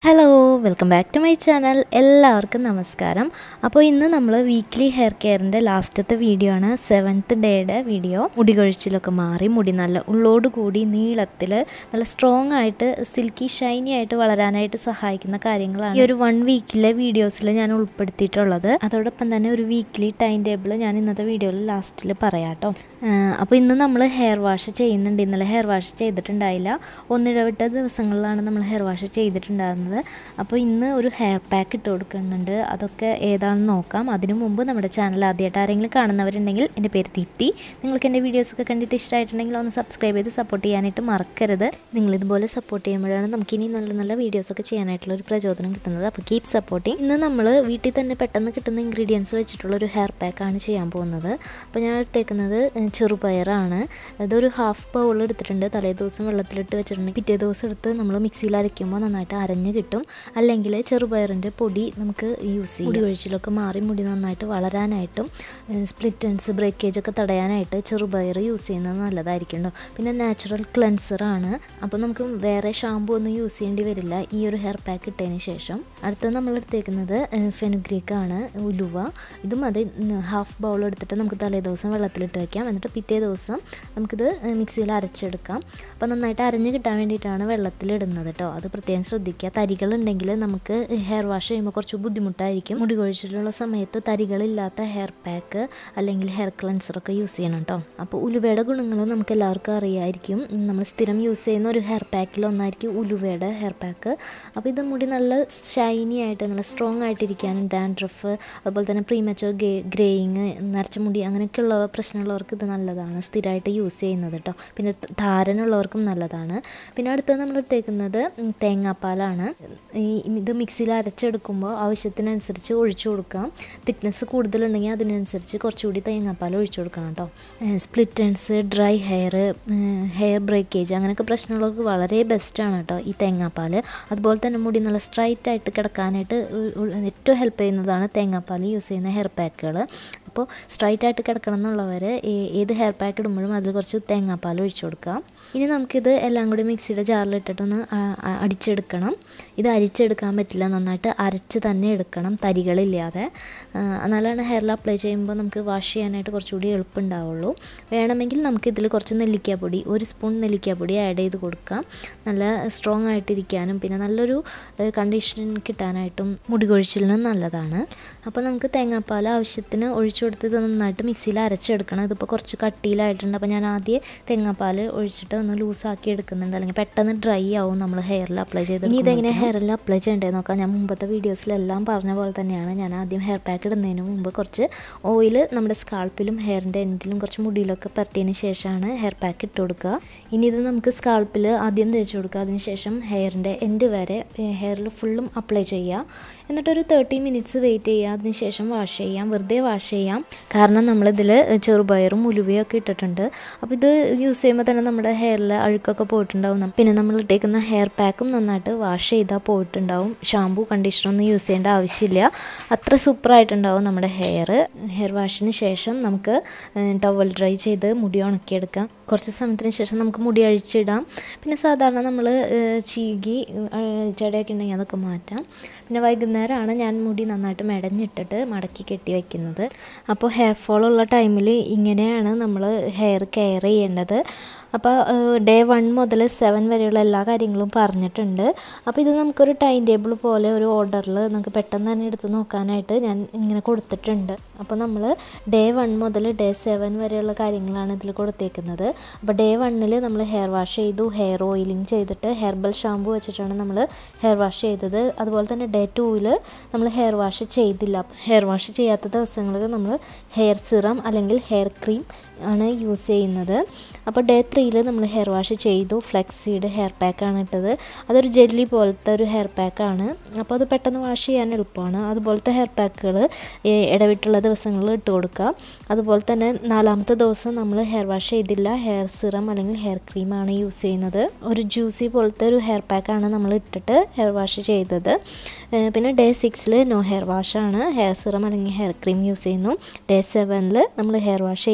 Hello, welcome back to my channel. എല്ലാവർക്കും നമസ്കാരം. അപ്പോൾ ഇന്ന് നമ്മൾ വീക്ക്ലി ഹെയർ കെയറിന്റെ ലാസ്റ്റത്തെ വീഡിയോ ആണ് 7th ഡേയുടെ വീഡിയോ. മുടി കൊഴിച്ചിലൊക്കെ മാറി മുടി നല്ല ഉള്ളോട് കൂടി നീളത്തിൽ നല്ല സ്ട്രോങ് ആയിട്ട് സിൽക്കി ഷൈനി ആയിട്ട് വളരാനായിട്ട് സഹായിക്കുന്ന കാര്യങ്ങളാണ് ഈ ഒരു 1 വീക്കിലെ വീഡിയോസിൽ ഞാൻ ഉൾപ്പെടുത്തിയിട്ടുള്ളത്. അതോടൊപ്പം തന്നെ ഒരു വീക്ക്ലി ടൈം ടേബിൾ ഞാൻ ഇന്നത്തെ വീഡിയോയിൽ ലാസ്റ്റിൽ പറയാട്ടോ. അപ്പോൾ ഇന്ന് നമ്മൾ ഹെയർ വാഷ് ചെയ്യുന്നുണ്ട്. ഇന്നലെ ഹെയർ വാഷ് ചെയ്തിട്ടുണ്ടായില്ല. ഒന്നിടവിട്ട ദിവസങ്ങളിലാണ് നമ്മൾ ഹെയർ വാഷ് ചെയ്തിട്ടുണ്ടായിരുന്നത്. അപ്പോൾ ഇന്ന് ഒരു ഹെയർ പാക്ക് ഇട്ട് കൊടുക്കുന്നുണ്ട്. അതൊക്കെ ഏതാണെന്ന് നോക്കാം. അതിനു മുമ്പ് നമ്മുടെ ചാനൽ ആദ്യമായിട്ട് ആരെങ്കിലും കാണുന്നവരുണ്ടെങ്കിൽ എൻ്റെ പേര് ദീപ്തി. നിങ്ങൾക്ക് എൻ്റെ വീഡിയോസൊക്കെ കണ്ടിട്ട് ഇഷ്ടമായിട്ടുണ്ടെങ്കിൽ ഒന്ന് സബ്സ്ക്രൈബ് ചെയ്ത് സപ്പോർട്ട് ചെയ്യാനായിട്ട് മറക്കരുത്. നിങ്ങളിതുപോലെ സപ്പോർട്ട് ചെയ്യുമ്പോഴാണ് നമുക്കിനി നല്ല നല്ല വീഡിയോസൊക്കെ ചെയ്യാനായിട്ടുള്ള ഒരു പ്രചോദനം കിട്ടുന്നത്. അപ്പോൾ കീപ് സപ്പോർട്ടിങ്. ഇന്ന് നമ്മൾ വീട്ടിൽ തന്നെ പെട്ടെന്ന് കിട്ടുന്ന ഇൻഗ്രീഡിയൻസ് വെച്ചിട്ടുള്ളൊരു ഹെയർ പാക്കാണ് ചെയ്യാൻ പോകുന്നത്. അപ്പോൾ ഞാൻ എടുത്തേക്കുന്നത് ചെറുപയറാണ്. ഇതൊരു ഹാഫ് ബൗൾ എടുത്തിട്ടുണ്ട്. തലേ ദിവസം വെള്ളത്തിലിട്ട് വെച്ചിട്ടുണ്ടെങ്കിൽ പിറ്റേ ദിവസം എടുത്ത് നമ്മൾ മിക്സിയിൽ അരയ്ക്കുമ്പോൾ നന്നായിട്ട് അരഞ്ഞ് കിട്ടും. അല്ലെങ്കിൽ ചെറുപയറിൻ്റെ പൊടി നമുക്ക് യൂസ് ചെയ്യാം. മുടി കൊഴിച്ചിലൊക്കെ മാറി മുടി നന്നായിട്ട് വളരാനായിട്ടും സ്പ്ലിറ്റൻസ് ബ്രേക്കേജ് ഒക്കെ തടയാനായിട്ട് ചെറുപയർ യൂസ് ചെയ്യുന്നത് നല്ലതായിരിക്കും. പിന്നെ നാച്ചുറൽ ക്ലെൻസറാണ്. അപ്പോൾ നമുക്ക് വേറെ ഷാമ്പു ഒന്നും യൂസ് ചെയ്യേണ്ടി വരില്ല ഈ ഒരു ഹെയർ പാക്ക് ഇട്ടതിന് ശേഷം. അടുത്തത് നമ്മൾ എടുത്തേക്കുന്നത് ഫെനുഗ്രീക്കാണ്, ഉലുവ. ഇതും അത് ഹാഫ് ബൗൾ എടുത്തിട്ട് നമുക്ക് തലേ ദിവസം വെള്ളത്തിലിട്ട് വയ്ക്കാം. എന്നിട്ട് പിറ്റേ ദിവസം നമുക്കിത് മിക്സിയിൽ അരച്ചെടുക്കാം. അപ്പോൾ നന്നായിട്ട് അരഞ്ഞ് കിട്ടാൻ വേണ്ടിയിട്ടാണ് വെള്ളത്തിലിടുന്നത് കേട്ടോ. അത് പ്രത്യേകം ശ്രദ്ധിക്കുക. തരികളുണ്ടെങ്കിൽ നമുക്ക് ഹെയർ വാഷ് ചെയ്യുമ്പോൾ കുറച്ച് ബുദ്ധിമുട്ടായിരിക്കും. മുടി കൊഴിച്ചിലുള്ള സമയത്ത് തരികളില്ലാത്ത ഹെയർ പാക്ക് അല്ലെങ്കിൽ ഹെയർ ക്ലെൻസറൊക്കെ യൂസ് ചെയ്യണം കേട്ടോ. അപ്പോൾ ഉലുവയുടെ ഗുണങ്ങൾ നമുക്ക് എല്ലാവർക്കും അറിയാമായിരിക്കും. നമ്മൾ സ്ഥിരം യൂസ് ചെയ്യുന്ന ഒരു ഹെയർ പാക്കിൽ ഒന്നായിരിക്കും ഉലുവയുടെ ഹെയർ പാക്ക്. അപ്പോൾ ഇത് മുടി നല്ല ഷൈനി ആയിട്ട് നല്ല സ്ട്രോങ് ആയിട്ടിരിക്കാനും ഡാൻഡ്രഫ് അതുപോലെ തന്നെ പ്രീമച്ചുവർ ഗ്രേയിങ് നരച്ച മുടി അങ്ങനെയൊക്കെയുള്ള പ്രശ്നമുള്ളവർക്ക് ഇത് നല്ലതാണ് സ്ഥിരമായിട്ട് യൂസ് ചെയ്യുന്നത് കേട്ടോ. പിന്നെ ധാരനുള്ളവർക്കും നല്ലതാണ്. പിന്നെ അടുത്തത് നമ്മൾ എടുത്തേക്കുന്നത് തേങ്ങാപ്പാലാണ്. ഇത് മിക്സിയിൽ അരച്ചെടുക്കുമ്പോൾ ആവശ്യത്തിനനുസരിച്ച് ഒഴിച്ചു കൊടുക്കാം. തിക്നെസ് കൂടുതലുണ്ടെങ്കിൽ അതിനനുസരിച്ച് കുറച്ചുകൂടി തേങ്ങാപ്പാൽ ഒഴിച്ചു കൊടുക്കണം കേട്ടോ. സ്പ്ലിറ്റൻസ്, ഡ്രൈ ഹെയർ ബ്രേക്കേജ് അങ്ങനെയൊക്കെ പ്രശ്നമുള്ളവർക്ക് വളരെ ബെസ്റ്റാണ് കേട്ടോ ഈ തേങ്ങാപ്പാൽ. അതുപോലെ തന്നെ മുടി നല്ല സ്ട്രൈറ്റ് ആയിട്ട് കിടക്കാനായിട്ട് ഏറ്റവും ഹെൽപ്പ് ചെയ്യുന്നതാണ് തേങ്ങാപ്പാൽ യൂസ് ചെയ്യുന്ന ഹെയർ പാക്കുകൾ. അപ്പോൾ സ്ട്രൈറ്റ് ആയിട്ട് കിടക്കണം എന്നുള്ളവർ ഏത് ഹെയർ പാക്ക് ഇടുമ്പോഴും അതിൽ കുറച്ച് തേങ്ങാപ്പാൽ ഒഴിച്ചു കൊടുക്കാം. ഇനി നമുക്കിത് എല്ലാം കൂടി മിക്സിയുടെ ജാറിലിട്ടിട്ടൊന്ന് അടിച്ചെടുക്കണം. ഇത് അരിച്ചെടുക്കാൻ പറ്റില്ല, നന്നായിട്ട് അരച്ച് തന്നെ എടുക്കണം തരികളില്ലാതെ. എന്നാലാണ് ഹെയറിൽ അപ്ലൈ ചെയ്യുമ്പോൾ നമുക്ക് വാഷ് ചെയ്യാനായിട്ട് കുറച്ചുകൂടി എളുപ്പമുണ്ടാവുള്ളൂ. വേണമെങ്കിൽ നമുക്കിതിൽ കുറച്ച് നെല്ലിക്കാപ്പൊടി 1 സ്പൂൺ നെല്ലിക്കാപ്പൊടി ആഡ് ചെയ്ത് കൊടുക്കാം. നല്ല സ്ട്രോങ് ആയിട്ടിരിക്കാനും പിന്നെ നല്ലൊരു കണ്ടീഷൻ കിട്ടാനായിട്ടും മുടി കൊഴിച്ചിലിനും നല്ലതാണ്. അപ്പോൾ നമുക്ക് തേങ്ങാപ്പാൽ ആവശ്യത്തിന് ഒഴിച്ചു കൊടുത്ത് ഇത് നന്നായിട്ട് മിക്സിയിൽ അരച്ചെടുക്കണം. ഇതിപ്പോൾ കുറച്ച് കട്ടിയിലായിട്ടുണ്ട്. അപ്പോൾ ഞാൻ ആദ്യം തേങ്ങാപ്പാൽ ഒഴിച്ചിട്ട് ഒന്ന് ലൂസാക്കി എടുക്കുന്നുണ്ട്, അല്ലെങ്കിൽ പെട്ടെന്ന് ഡ്രൈ ആവും നമ്മൾ ഹെയറിൽ അപ്ലൈ ചെയ്ത്. ഇനി ഇതെങ്ങനെ ഹെയറിൽ അപ്ലൈ ചെയ്യേണ്ടതെന്ന് നോക്കാം. ഞാൻ മുമ്പത്തെ വീഡിയോസിലെല്ലാം പറഞ്ഞ പോലെ തന്നെയാണ്. ഞാൻ ആദ്യം ഹെയർ പാക്ക് ഇടുന്നതിന് മുമ്പ് കുറച്ച് ഓയിൽ നമ്മുടെ സ്കാൾപ്പിലും ഹെയറിൻ്റെ എൻഡിലും കുറച്ച് മുടിയിലൊക്കെ പരത്തിയതിന് ശേഷമാണ് ഹെയർ പാക്ക് ഇട്ട് കൊടുക്കുക. ഇനി ഇത് നമുക്ക് സ്കാൾപ്പിൽ ആദ്യം തേച്ച് കൊടുക്കുക. അതിനുശേഷം ഹെയറിൻ്റെ എൻഡ് വരെ ഹെയറിൽ ഫുള്ളും അപ്ലൈ ചെയ്യുക. എന്നിട്ടൊരു 30 മിനിറ്റ്സ് വെയിറ്റ് ചെയ്യുക. അതിനുശേഷം വാഷ് ചെയ്യാം. വെറുതെ വാഷ് ചെയ്യാം, കാരണം നമ്മളിതിൽ ചെറുപയറും ഉലുവയും ഒക്കെ ഇട്ടിട്ടുണ്ട്. അപ്പോൾ ഇത് യൂസ് ചെയ്യുമ്പോൾ തന്നെ നമ്മുടെ ഹെയറിൽ അഴുക്കൊക്കെ പോയിട്ടുണ്ടാവും. പിന്നെ നമ്മൾ ഇട്ടേക്കുന്ന ഹെയർ പാക്കും നന്നായിട്ട് വാഷ് ചെയ്താൽ പോയിട്ടുണ്ടാവും. ഷാമ്പൂ കണ്ടീഷണറൊന്നും യൂസ് ചെയ്യേണ്ട ആവശ്യമില്ല. അത്ര സൂപ്പറായിട്ടുണ്ടാവും നമ്മുടെ ഹെയർ വാഷിന് ശേഷം നമുക്ക് ടവൽ ഡ്രൈ ചെയ്ത് മുടി ഉണക്കിയെടുക്കാം. കുറച്ച് സമയത്തിന് ശേഷം നമുക്ക് മുടി അഴിച്ചിടാം. പിന്നെ സാധാരണ നമ്മൾ ചീകി ചെടിയൊക്കെ ഉണ്ടെങ്കിൽ അതൊക്കെ മാറ്റാം. പിന്നെ വൈകുന്നേരമാണ് ഞാൻ മുടി നന്നായിട്ട് മെടഞ്ഞിട്ടിട്ട് മടക്കി കെട്ടി വയ്ക്കുന്നത്. അപ്പോൾ ഹെയർ ഫോൾ ഉള്ള ടൈമിൽ ഇങ്ങനെയാണ് നമ്മൾ ഹെയർ കെയർ ചെയ്യേണ്ടത്. അപ്പോൾ Day 1 മുതൽ 7 വരെയുള്ള എല്ലാ കാര്യങ്ങളും പറഞ്ഞിട്ടുണ്ട്. അപ്പോൾ ഇത് നമുക്കൊരു ടൈം ടേബിൾ പോലെ ഒരു ഓർഡറിൽ നമുക്ക് പെട്ടെന്ന് തന്നെ എടുത്ത് നോക്കാനായിട്ട് ഞാൻ ഇങ്ങനെ കൊടുത്തിട്ടുണ്ട്. അപ്പോൾ നമ്മൾ Day 1 മുതൽ Day 7 വരെയുള്ള കാര്യങ്ങളാണ് ഇതിൽ കൊടുത്തേക്കുന്നത്. അപ്പോൾ Day 1 നമ്മൾ ഹെയർ വാഷ് ചെയ്തു, ഹെയർ ഓയിലിംഗ് ചെയ്തിട്ട് ഹെർബൽ ഷാമ്പു വെച്ചിട്ടാണ് നമ്മൾ ഹെയർ വാഷ് ചെയ്തത്. അതുപോലെ തന്നെ Day 2 നമ്മൾ ഹെയർ വാഷ് ചെയ്തില്ല. ഹെയർ വാഷ് ചെയ്യാത്ത ദിവസങ്ങളിൽ നമ്മൾ ഹെയർ സിറം അല്ലെങ്കിൽ ഹെയർ ക്രീം ആണ് യൂസ് ചെയ്യുന്നത്. അപ്പോൾ Day 3 നമ്മൾ ഹെയർ വാഷ് ചെയ്തു. ഫ്ലെക്സീഡ് ഹെയർ പാക്കാണ് ഇട്ടത്. അതൊരു ജെല്ലി പോലത്തെ ഒരു ഹെയർ പാക്കാണ്. അപ്പോൾ അത് പെട്ടെന്ന് വാഷ് ചെയ്യാൻ എളുപ്പമാണ്. അതുപോലത്തെ ഹെയർ പാക്കുകൾ ഇടവിട്ടുള്ള ദിവസങ്ങളിൽ ഇട്ട് കൊടുക്കുക. അതുപോലെ തന്നെ 4ാമത്തെ ദിവസം നമ്മൾ ഹെയർ വാഷ് ചെയ്തില്ല, ഹെയർ സിറം അല്ലെങ്കിൽ ഹെയർ ക്രീമാണ് യൂസ് ചെയ്യുന്നത്. ഒരു ജ്യൂസി പോലത്തെ ഒരു ഹെയർ പാക്കാണ് നമ്മൾ ഇട്ടിട്ട് ഹെയർ വാഷ് ചെയ്തത്. പിന്നെ Day 6 നോ ഹെയർ വാഷാണ്, ഹെയർ സിറം അല്ലെങ്കിൽ ഹെയർ ക്രീം യൂസ് ചെയ്യുന്നു. Day 7 നമ്മൾ ഹെയർ വാഷ് ചെയ്യുന്നുണ്ട്.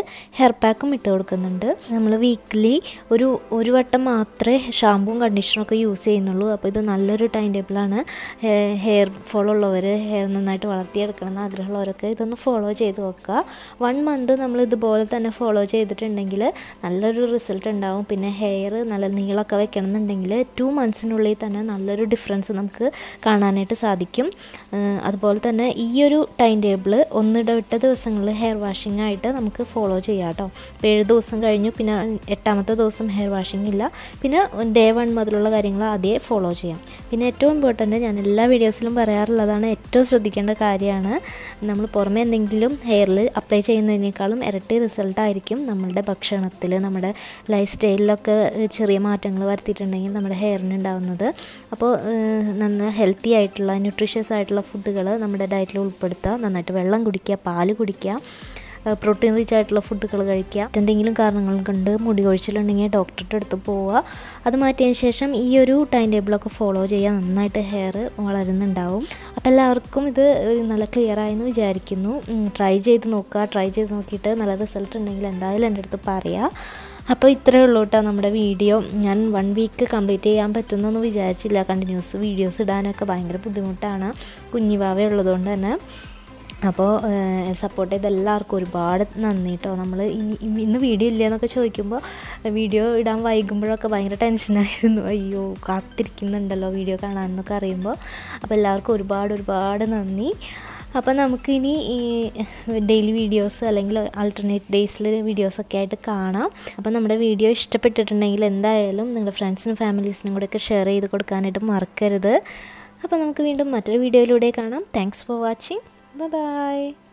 ഹെയർ പാക്കും ഇട്ട് കൊടുക്കുന്നുണ്ട്. നമ്മൾ വീക്ക്ലി ഒരു വട്ടം മാത്രമേ ഷാമ്പൂവും കണ്ടീഷണറൊക്കെ യൂസ് ചെയ്യുന്നുള്ളൂ. അപ്പോൾ ഇത് നല്ലൊരു ടൈം ടേബിളാണ്. ഹെയർ ഫോൾ ഉള്ളവർ, ഹെയർ നന്നായിട്ട് വളർത്തിയെടുക്കണം എന്ന് ആഗ്രഹമുള്ളവരൊക്കെ ഇതൊന്ന് ഫോളോ ചെയ്ത് നോക്കുക. 1 മന്ത് നമ്മൾ ഇതുപോലെ തന്നെ ഫോളോ ചെയ്തിട്ടുണ്ടെങ്കിൽ നല്ലൊരു റിസൾട്ട് ഉണ്ടാവും. പിന്നെ ഹെയർ നല്ല നീളമൊക്കെ വെക്കണം എന്നുണ്ടെങ്കിൽ 2 മന്ത്സിനുള്ളിൽ തന്നെ നല്ലൊരു ഡിഫറൻസ് നമുക്ക് കാണാനായിട്ട് സാധിക്കും. അതുപോലെ തന്നെ ഈ ഒരു ടൈം ടേബിൾ ഒന്നിടവിട്ട ദിവസങ്ങളിൽ ഹെയർ വാഷിംഗ് ആയിട്ട് നമുക്ക് ഫോളോ ചെയ്യാം കേട്ടോ. 7 ദിവസം കഴിഞ്ഞു, പിന്നെ 8ാമത്തെ ദിവസം ഹെയർ വാഷിംഗ് ഇല്ല. പിന്നെ Day 1 മുതലുള്ള കാര്യങ്ങൾ ആദ്യമേ ഫോളോ ചെയ്യാം. പിന്നെ ഏറ്റവും ഇമ്പോർട്ടൻറ്റ്, ഞാൻ എല്ലാ വീഡിയോസിലും പറയാറുള്ളതാണ്, ഏറ്റവും ശ്രദ്ധിക്കേണ്ട കാര്യമാണ്, നമ്മൾ പുറമെ എന്തെങ്കിലും ഹെയറിൽ അപ്ലൈ ചെയ്യുന്നതിനേക്കാളും ഇരട്ടി റിസൾട്ടായിരിക്കും നമ്മളുടെ ഭക്ഷണത്തിൽ, നമ്മുടെ ലൈഫ് സ്റ്റൈലിലൊക്കെ ചെറിയ മാറ്റങ്ങൾ വരുത്തിയിട്ടുണ്ടെങ്കിൽ നമ്മുടെ ഹെയറിന് ഉണ്ടാകുന്നത്. അപ്പോൾ നന്ന ഹെൽത്തി ആയിട്ടുള്ള ന്യൂട്രീഷ്യസ് ആയിട്ടുള്ള ഫുഡുകൾ നമ്മുടെ ഡയറ്റിൽ ഉൾപ്പെടുത്തുക. നന്നായിട്ട് വെള്ളം കുടിക്കുക, പാല് കുടിക്കുക, പ്രോട്ടീൻ റിച്ച് ആയിട്ടുള്ള ഫുഡുകൾ കഴിക്കുക. എന്തെങ്കിലും കാരണങ്ങൾ കൊണ്ട് മുടി കൊഴിച്ചിലുണ്ടെങ്കിൽ ഡോക്ടറുടെ അടുത്ത് പോവുക. അത് മാറ്റിയതിന് ശേഷം ഈ ഒരു ടൈം ടേബിളൊക്കെ ഫോളോ ചെയ്യുക. നന്നായിട്ട് ഹെയർ വളരുന്നുണ്ടാവും. അപ്പോൾ എല്ലാവർക്കും ഇത് നല്ല ക്ലിയർ ആയെന്ന് വിചാരിക്കുന്നു. ട്രൈ ചെയ്ത് നോക്കുക. ട്രൈ ചെയ്ത് നോക്കിയിട്ട് നല്ല റിസൾട്ട് ഉണ്ടെങ്കിൽ എന്തായാലും എൻ്റെ അടുത്ത് പറയുക. അപ്പോൾ ഇത്രയേ ഉള്ളൂ കേട്ടോ നമ്മുടെ വീഡിയോ. ഞാൻ 1 വീക്ക് കംപ്ലീറ്റ് ചെയ്യാൻ പറ്റുമെന്നൊന്നും വിചാരിച്ചില്ല. കണ്ടിന്യൂസ് വീഡിയോസ് ഇടാനൊക്കെ ഭയങ്കര ബുദ്ധിമുട്ടാണ്, കുഞ്ഞിവാവ ഉള്ളതുകൊണ്ട് തന്നെ. അപ്പോൾ സപ്പോർട്ട് ചെയ്ത എല്ലാവർക്കും ഒരുപാട് നന്ദി കേട്ടോ. നമ്മൾ ഇന്ന് വീഡിയോ ഇല്ലയെന്നൊക്കെ ചോദിക്കുമ്പോൾ, വീഡിയോ ഇടാൻ വൈകുമ്പോഴൊക്കെ ഭയങ്കര ടെൻഷനായിരുന്നു. അയ്യോ, കാത്തിരിക്കുന്നുണ്ടല്ലോ വീഡിയോ കാണാനെന്നൊക്കെ അറിയുമ്പോൾ. അപ്പോൾ എല്ലാവർക്കും ഒരുപാട് നന്ദി. അപ്പോൾ നമുക്കിനി ഈ ഡെയിലി വീഡിയോസ് അല്ലെങ്കിൽ ആൾട്ടർനേറ്റ് ഡേയ്സിൽ വീഡിയോസൊക്കെ ആയിട്ട് കാണാം. അപ്പോൾ നമ്മുടെ വീഡിയോ ഇഷ്ടപ്പെട്ടിട്ടുണ്ടെങ്കിൽ എന്തായാലും നിങ്ങളുടെ ഫ്രണ്ട്സിനും ഫാമിലീസിനും കൂടെയൊക്കെ ഷെയർ ചെയ്ത് കൊടുക്കാനായിട്ട് മറക്കരുത്. അപ്പോൾ നമുക്ക് വീണ്ടും മറ്റൊരു വീഡിയോയിലൂടെ കാണാം. Thanks for watching. Bye bye.